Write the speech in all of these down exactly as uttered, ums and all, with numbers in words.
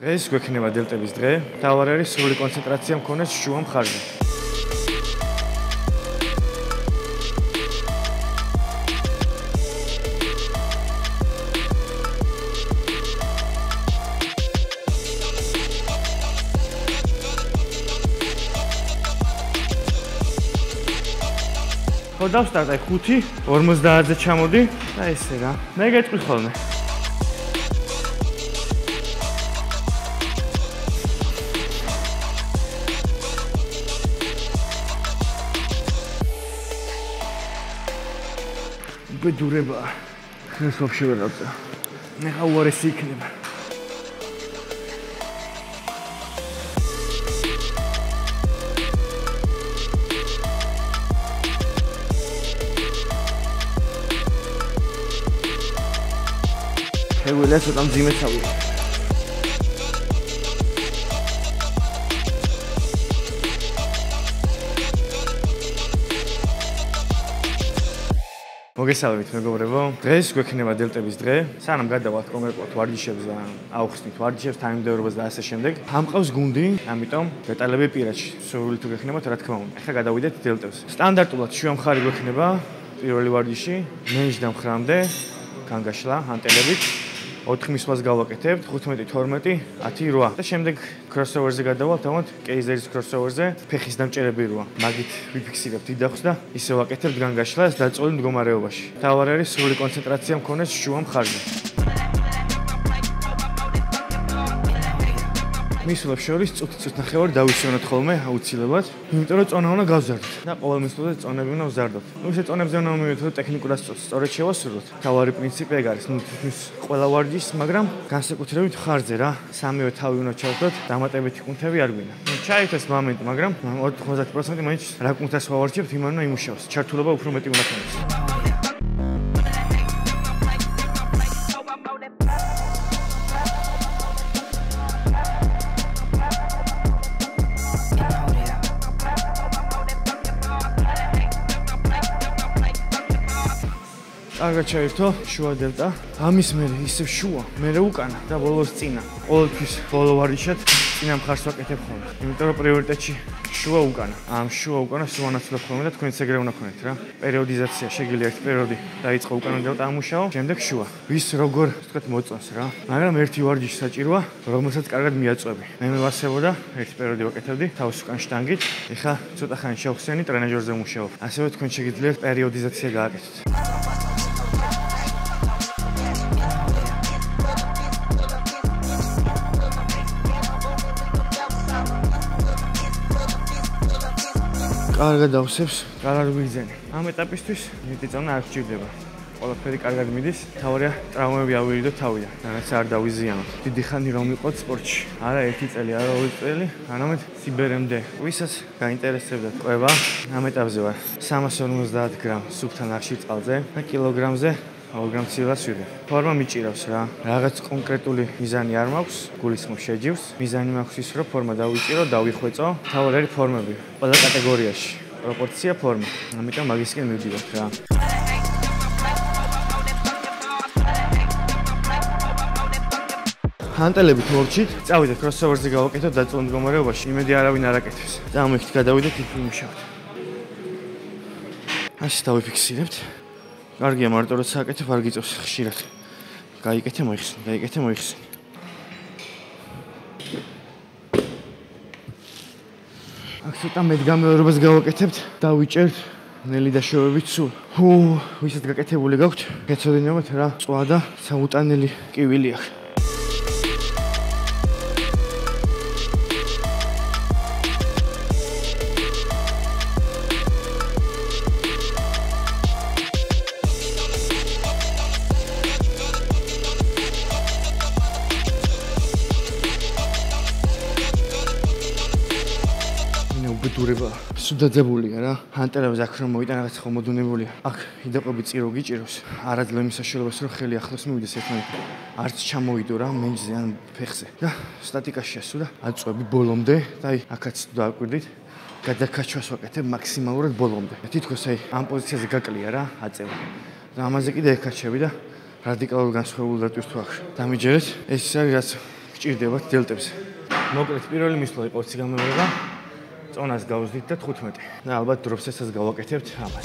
დღეს გვექნება დელტების დღე. მთავარი არის სრული კონცენტრაცია მქონდეს შუა მხარზე. ხო დავსტარტ აი ხუთი ორმოცდაათზე ჩამოდი და ესე რა. მე გეტყვი ხოლმე. ბედურება. ეს ვაფშე ვერ დავწა. მე უარესი იქნება. შეგვიძლია ცოტა მძიმე თავია. მოგესალმებით მეგობრებო. დღეს გვექნება დელტების დღე. სანამ გადავალთ კონკრეტულად ვარჯიშებს და ავხსნით ვარჯიშებს, თანმიმდევრობას და ასე შემდეგ. ამყავს გუნდი, ამიტომ დეტალები პირადში. სრული თუ გექნებათ, რა თქმა უნდა. ახლა გადავიდეთ დელტებს. სტანდარტულად შუა მხარი გვექნება პირველი ვარჯიში, მეჯდა მხრამდე, განგაშლა, ანტელებით. ოთხი მისვლას გავაკეთებთ, ხუთმეტი, თორმეტი, ათი, რვა. და შემდეგ crossover-ზე გადავალთ, ამათ კეიზერის crossover-ზე, ფეხის დამჭერები რვა. მაგით ვიფიქსირებთ დიდახს და ისე ვაკეთებთ განგაშლას დაწოლილ მდგომარეობაში. მთავარი არის სრული კონცენტრაცია მქონდეს შუა მხარზე. მისვლებს შორის წუთი-წუთი ნახევარი დავისვენოთ ხოლმე აუცილებლად, იმიტომ რომ წონა უნდა გავზარდოთ და ყოველ მისვლაზე წონები უნდა ვზარდოთ. ნუ ისე წონებზე უნდა მივიდოთ, რომ ტექნიკურად სწორად შევასრულოთ. მთავარი პრინციპი ეგ არის, ნუ თითქმის ყველა ვარჯიშს, მაგრამ განსაკუთრებით მხარზე რა. სამივე თავი უნდა ჩავხდოთ, დამატებითი კუნთები არ გვინდა. ნუ ჩაით ეს მომენტი, მაგრამ ოთხმოცდაათი პროცენტი მაინც რა კუნთას ვავარჯიშებთ, იმან უნდა იმუშაოს. ჩართულობა უფრო მეტი უნდა ქონდეს. კარგად ჩაერთო შუა დელტა. ამის მერე ისევ შუა, მერე უკანა და ბოლოს წინა. ყოველთვის ბოლო ვარჯიშად წინა მხარს ვაკეთებ ხოლმე. იმიტომ რომ პრიორიტეტში შუა უკანა. ამ შუა უკანას ვანაცვლებ ხოლმე და თქვენც ეგრე უნდა ქონეთ რა. პერიოდიზაცია შეგიძლია ერთი პერიოდი დაიწყო უკანა დელტა ამუშაო, შემდეგ შუა. ვის როგორ ვთქვათ მოწონს რა. მაგრამ ერთი ვარჯიში საჭიროა, რომელსაც კარგად მიაწვევი. მე მევასებოდა ერთი პერიოდი ვაკეთებდი თავს უკან შტანგით. ეხლა ცოტა ხანი შევხსენი ტრენაჟერზე ვმუშაობ. ასევე თქვენ შეგიძლიათ პერიოდიზაცია გააკეთოთ. კარგად დავსებს, კარგად ვიგზენი. ამ ეტაპისთვის მეტი წონა არ გჭირდება. ყველაფერი კარგად მიდის, თავარია ტრავმები ავირიდოთ თავიდან, რადგან არ დავიზიანოთ. დიდი ხანი რომ ვიყოთ სპორტში. არა ერთი წელი, არა ორი წელი, არამედ სიბერემდე. ვისაც გაინტერესებდა კვება, ამ ეტაპზე ვარ. სამას ორმოცდაათ გრამ სუფთა ნახშირ წყალზე და კილოგრამზე ორ გრამ ცილას ვიდე. ფორმა მიჭირავს რა. რაღაც კონკრეტული მიზანი არ მაქვს, გულისხმობს შეჯივს. მიზანი მაქვს ის, რომ ფორმა დავიჭირო, დავიხვეწო. თავად არის ფორმები. ყველა კატეგორიაში. პროპორცია ფორმა. ამიტომ მაგისკენ მივდივართ რა. ანტელებით მოვჭით, წავიდეთ crossover-ზე გავაკეთოთ დაწოლილ მდგომარეობაში. იმედი არავინ არ აკეთებს. წამოიხთ, გადავიდეთ იქ ვიმუშავოთ. ასე დავიფიქსირებთ. კარგია მარტო როცა აკეთებ არ გიწევს ხშირად. გაიკეთე მოიხსნი, გაიკეთე მოიხსნი. აქ ცოტა მედგამეორობას გავაკეთებთ, დავიჭერთ ნელი დაშოვებით სულ. ჰუ, ვისაც გაკეთებული გაქვთ, გეცოდინებათ რა, წვა და საუტანელი კივილი აქვს. ბედურება სუდადებულია რა. ანტელებზე აქ რომ მოვიდა რაღაც ხომოდუნებულია. აქ იდაყები წირო გიჭიროს. არაძლევ იმის საშუალებას რომ ხელი ახლოს მივიდეს ერთმანეთთან. არც ჩამოვიდო რა მენჯზე ან ფეხზე. და სტატიკაში ასულა აწვევი ბოლომდე და აი აქაც დააკვირდით. გადაკაჩვას ვაკეთებ მაქსიმალურად ბოლომდე. თითქოს აი ამ პოზიციაზე გაკლია რა აწევა. და ამაზე კიდე ეკაჩები და რადიკალურად განსხვავებული დატვირთვა აქვს. დამიჯერეთ. ეს არის რაც გჭირდებათ დელტებზე. მოკლედ პირველი მისვლა იყო ოცი გამეორება. წონას გავზდით და თხუთმეტი. და ალბათ დროფსესაც გავაკეთებთ ამას.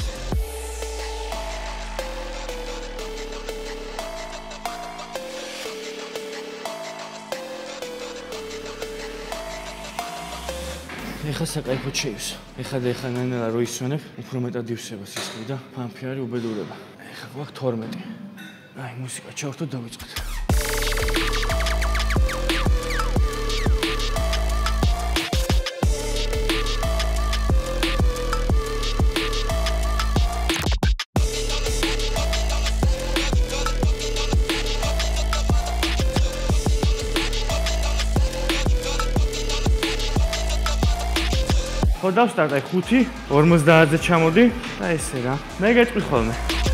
ეხლა საკაიფოდ შეივსო. ეხლა და ეხლა ნანა რო ისვენებ, უფრო მეტად ივსება სისხლი და ფანფი არის უბედურება. ეხლა გვაქვს თორმეტი. აი, მუსიკა ჩავერთოთ და დავიწყოთ. ხო დავსტარტე ხუთი, ორმოცდაათზე ჩამოდი და ესე რა. მე გეტყვი ხოლმე.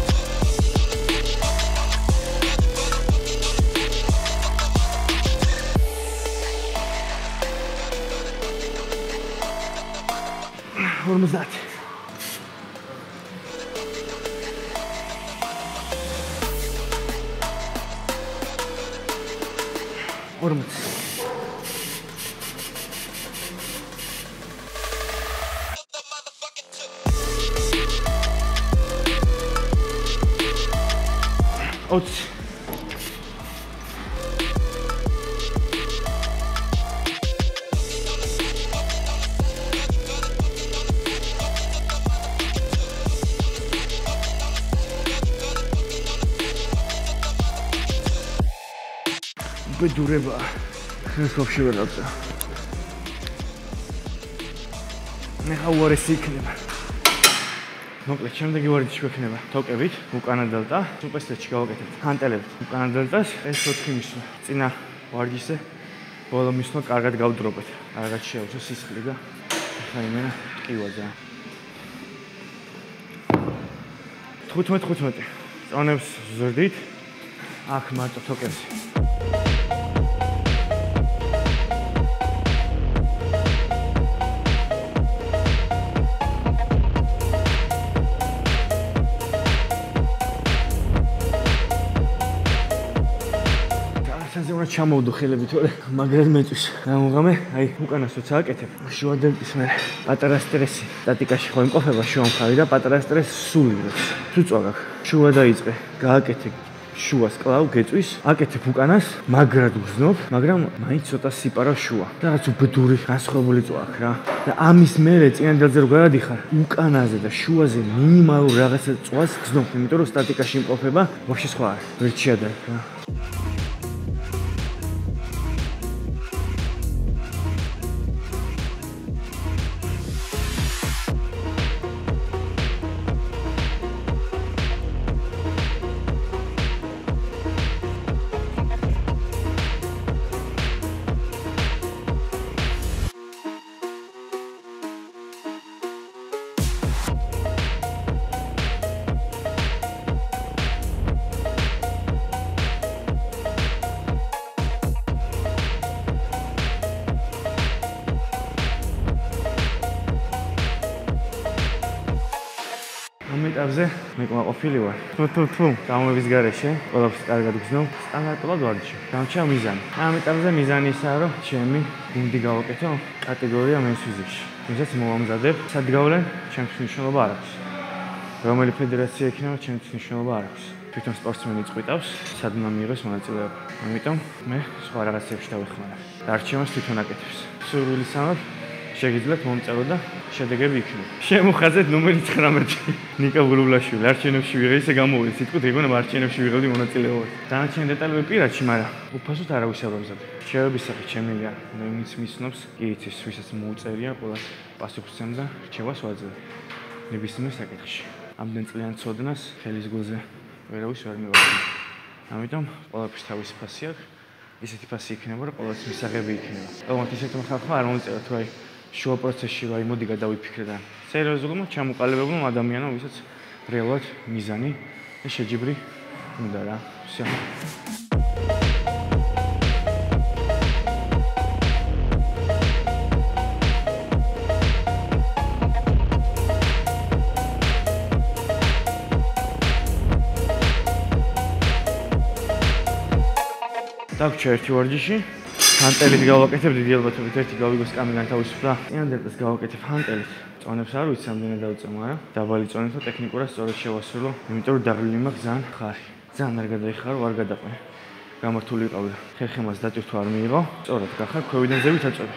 ორმოცდაათი. ორმოცი. ოცი. უბედურება. ეს ვაფშე ვერ დავწერ. ნახა უარესი იქნება. მოკლედ, შემდეგი ვარიანტი შეგვექნება თოკებით, უკანა დელტა, სუპერსეტში გავაკეთებთ ჰანტელებით. უკანა დელტას ეს ოთხი მისვლა. წინა ვარჯიშზე ბოლო მისვლა კარგად გავდრობეთ. კარგად შეავსო სისხლი და ახლა იმენა ტკივა ძალიან. თხუთმეტი თხუთმეტი. წონებს ზრდით. აქ მარტო თოკებზე. ჩამოვდო ხელები თორე მაგრად მეწვის. გამოგამე, აი უკანასოც ააკეთებ. შუა დელტის მე პატარა სტრესი სტატიკაში ხო იმყოფება შუა მხარი და პატარა სტრესი სულ იღებს. თუ წვაგ შუა დაიწყე, გააკეთე შუას კლავ გეწვის, აკეთებ უკანას, მაგრად უგზნობ, მაგრამ მაინც ცოტა სიპარა შუა. რაღაც უბედური განსხვავებული წვა აქვს რა. და ამის მერე წინა დელტზე რო გადადიხარ, უკანაზე და შუაზე მინიმალურ რაღაცა წვას გზნობ, იმიტომ რომ სტატიკაში იმყოფება, ვაფშე სხვა არის. ვერ შეადარ რა. ამ ეტაპზე მე ყოფილი ვარ. თუ თუ თუ გამომების გარეშე, ყველაფერს კარგად გზნობ, სტანდარტულად ვარჯიშობ. გამჩა მიზანი. ამ ეტაპზე მიზანი ისაა, რომ ჩემი გუნდი გავაკეთო კატეგორია men's physique-ში. ვისაც მოვამზადებ, სად გავლენ, ჩემთვის მნიშვნელობა არ აქვს. რომელი ფედერაცია იქნება, ჩემთვის მნიშვნელობა არ აქვს. თვითონ სპორტსმენი წყვიტავს, სად უნდა მიიღოს მონაწილეობა. ამიტომ მე სხვა რაღაცებში დავეხმარა. დარჩევას თვითონ აკეთებს. სურვილისამებრ შეგიძლიათ მომწერო და შედეგები იქნება. შემოხაზეთ ნომერი ცხრამეტი. ნიკა ბულუბლაშვილი არჩევნებში ვიღე ისე გამოვიდა სიტყვით ეგონა არჩევნებში ვიღებდი მონაწილეობას. დანარჩენი დეტალები პირადში, მაგრამ უფასოდ არავის არ ვამზადებ. რჩევების სახით შემიძლია ვინც მისცნობს, კი იცის, ვისაც მოუწერია, ყველას პასუხს და რჩევას ვაძლევ. ნებისმიერ საკითხში. ამდენ წლიან ცოდნას ხელის გულზე ვერავის ვერ მივაგებია. ამიტომ ყველაფერს თავისი ფასი აქვს. ისეთი ფასი იქნება, რომ ყველას მისაღები იქნება. თუმცა ისეთმა ხალხმა არ მომწერა თუ აი შუა პროცესში რა იმოდი გადავიფიქრე და სერიოზულმა ჩამოყალიბებულმა ადამიანმა, ვისაც რეალურად მიზანი და შეჯიბრი უნდა რა. всё. დაგვრჩა ერთი ვარჯიში. ჰანტელით გავაკეთებ დიდი ალბათობით ერთი გავიგოს კამი განთავისუფლა. წინანდელს გავაკეთებ ჰანტელით. წონებს არ ვიცი ამდენად დავწამო, არა? დაბალი წონით და ტექნიკურად სწორად შევასრულო, იმიტომ რომ დაღლილი მაქვს ძალიან ხარი. ძალიან არ გადაიხარო, არ გადაყვე. გამართული იყავი. ხერხემას დატვირთვა არ მიიღო. სწორად გახარ, ქვევიდან ზევით აწვევი.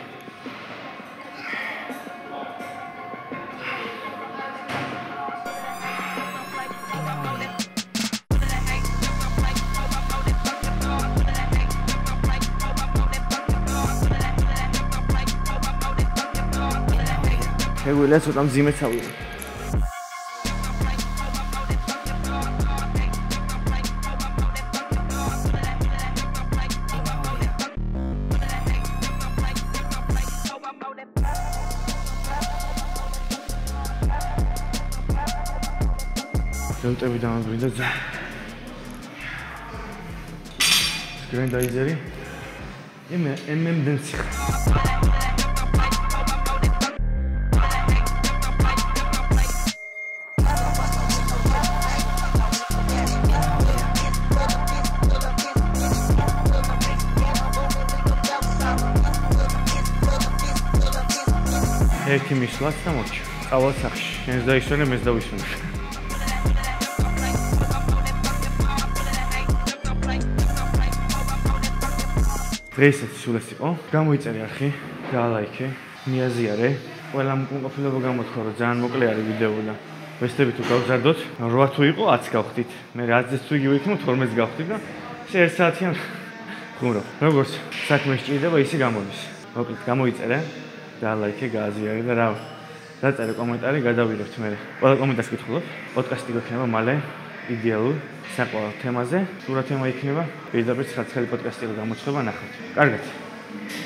შეგვიძლია ცოტა მძიმეც ავიღო. დელტები დამაგვირდა ძალიან. გრენდაიზერი. ემ ემ დენცი. ერთი მისვლაც და მოჩ. წავალ სახში. შენს დაისვენე, მეც დავისვენე. დღესაც სულ ეს იყო. გამოიწერე არხი, გაალაიქე, მიაზიარე. ყველა მკმაყოფილება გამოთქვა, რომ ძალიან მოკლე არის ვიდეო და ვესტები თუ გავზარდოთ, რვა თუ იყო, ათს გავხდით. მე ათს თუ იგივე იქნება, თორმეტს გავხდით და ესე ერთ საათიან ხუმრობ. როგორც საქმე სჭირდება, ისე გამოდის. მოკლედ გამოიწერე. გაალაიქე, გააზიარე და რა დაწერე კომენტარი, გადავირებთ მე. ყველა კომენტარს კითხულობ. პოდკასტი გვექნება მალე იდეალურ საყვარელ თემაზე. თუ რა თემა იქნება, პირდაპირ ცხრა ცხელი პოდკასტი გამოცდება ნახავთ. კარგად.